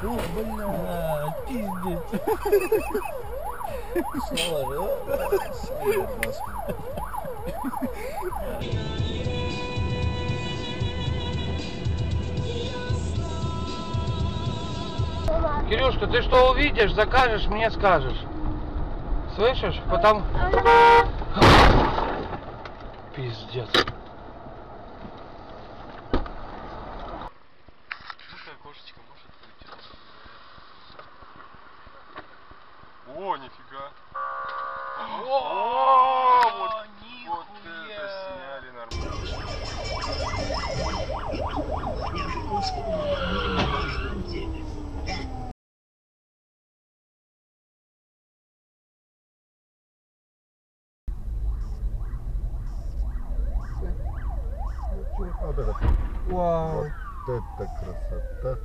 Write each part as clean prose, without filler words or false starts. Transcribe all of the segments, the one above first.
Бля, пиздец. Кирюшка, ты что увидишь, закажешь, мне скажешь. Слышишь? Потом... Пиздец. Окошечко может выйти. О, нифига. Вот это сняли нормально. Вот это. Вау. Вот это красота.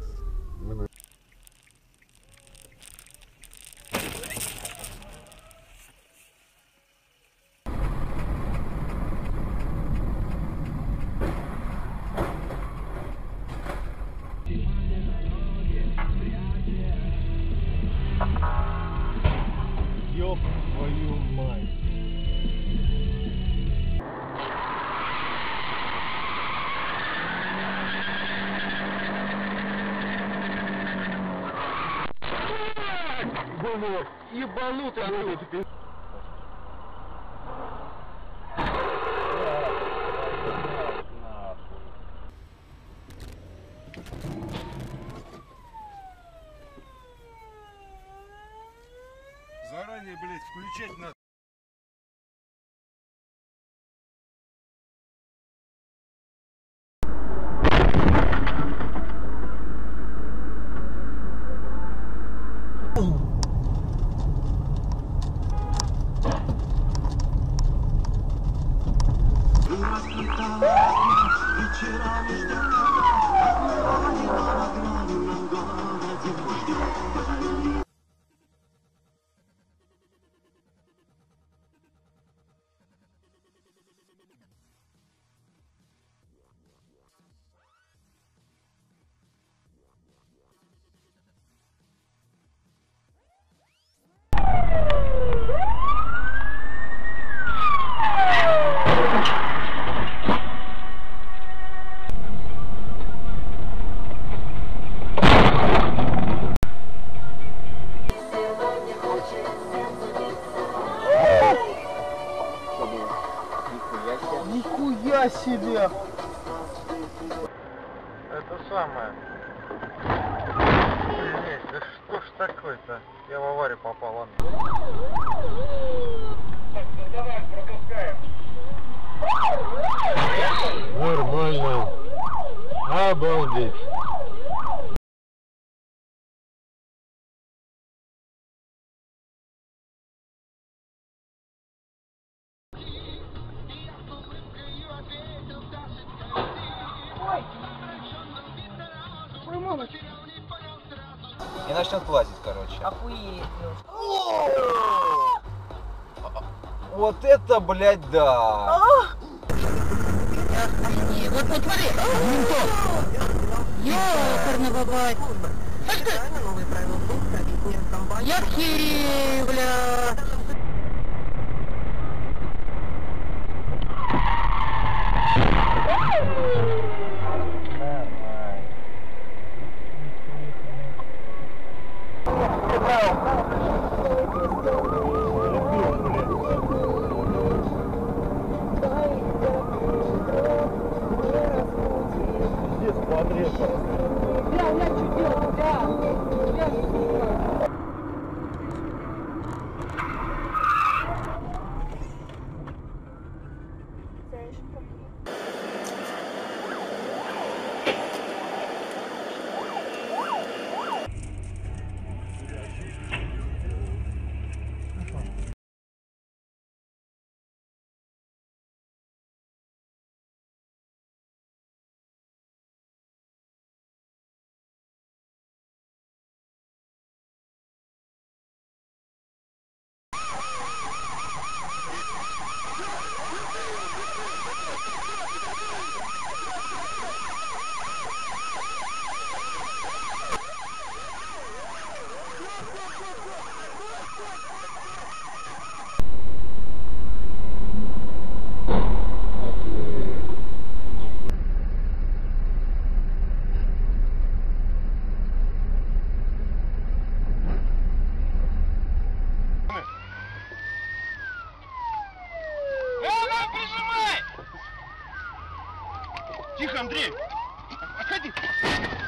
Ёб твою мать. Ебанутый оттуда. Заранее, блядь, включать надо. Нихуя себе! Это самое. Блять, да что ж такое-то? Я в аварию попал, ладно. Так, давай, пропускаем. Нормально. Обалдеть. И начнет платить, короче. Охуеть. Вот это, блядь, да. Вот смотри. Ёкарный бабай. Новые правила компании. Я хи, бля. Тихо, Андрей! Отходи!